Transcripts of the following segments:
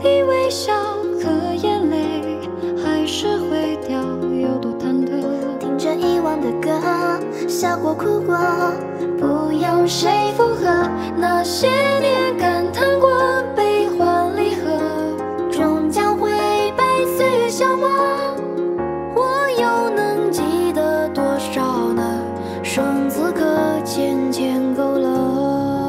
以微笑和眼泪，还是会掉，有多忐忑。 听着遗忘的歌，笑过哭过，不用谁附和。那些年感叹过悲欢离合，终将会被岁月消磨。我又能记得多少呢？生字可渐渐够了。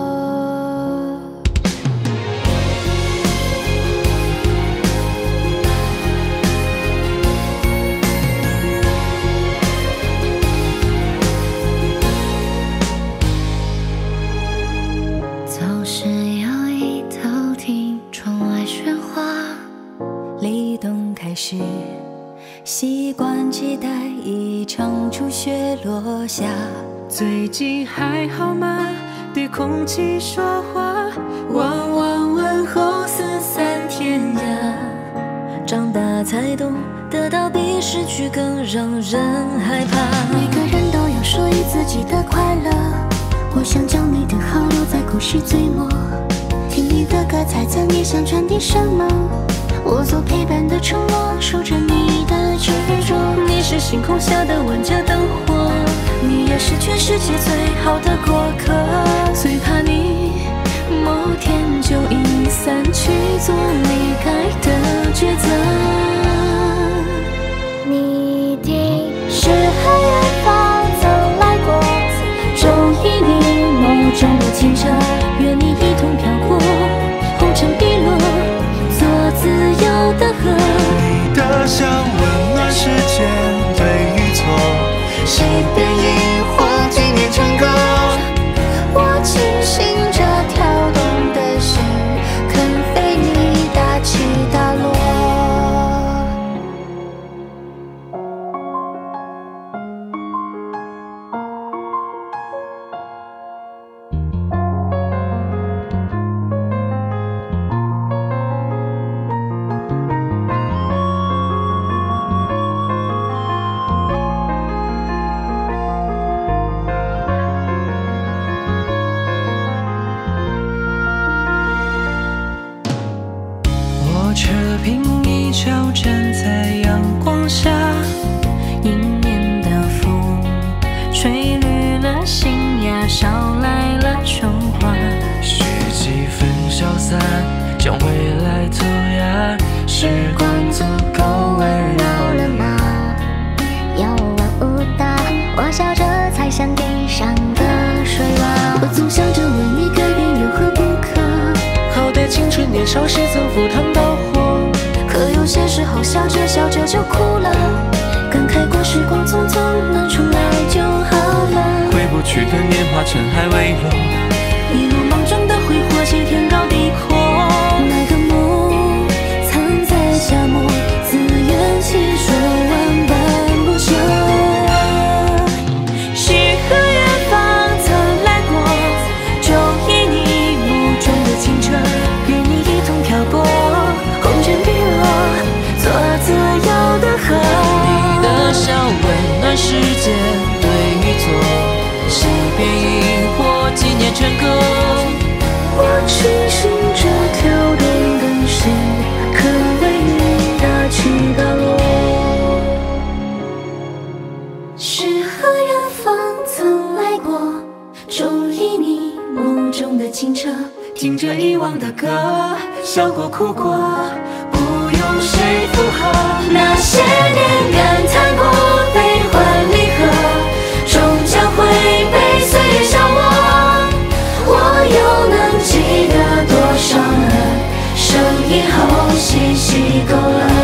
总是有一头听窗外喧哗，立冬开始，习惯期待一场初雪落下。 最近还好吗？对空气说话，往往问候四散天涯。 长大才懂，得到比失去更让人害怕。 每个人都有属于自己的快乐，我想将你的好留在故事最末。听你的歌，猜测你想传递什么。我做陪伴的承诺，守着你的执着。 你是星空下的万家灯火， 你也是全世界最好的过客。 最怕你某天就已散去，做离开的抉择。 你一定是和远方曾来过，中意你梦中的清澈， 愿你一同飘过红尘碧落，做自由的河。 你的笑温暖世间对与错，谁辨萤火纪念成歌。 我庆幸这跳动的心，肯为你大起大落。 扯平一角站在阳光下，迎面的风吹绿了新芽，捎来了春花。 许几分潇洒，将未来涂鸦。时光足够温柔了吗？ 有问无答，我笑着猜想地上的水洼。我总想着为你改变有何不可， 好歹青春年少时曾赴汤蹈火， 可有些时候笑着笑着就哭了。感慨过时光匆匆，能重来就好了。 回不去的年华，尘埃未落， 一如梦中的挥霍，借天高地阔。 那个梦藏在夏末，自圆其说，万般不休。 是和远方曾来过， 中意你目中的清澈， 与你一同飘过红尘碧落，做自由的河。 你的笑温暖世间对与错，谁辨萤火纪念成歌。 我庆幸这跳动的心，可为你大起大落。是和远方曾来过，中意你梦中的清澈， 听着遗忘的歌，笑过哭过，不用谁附和。 那些年感叹过悲欢离合，终将会被岁月消磨。我又能记得多少呢？生以后细细勾勒。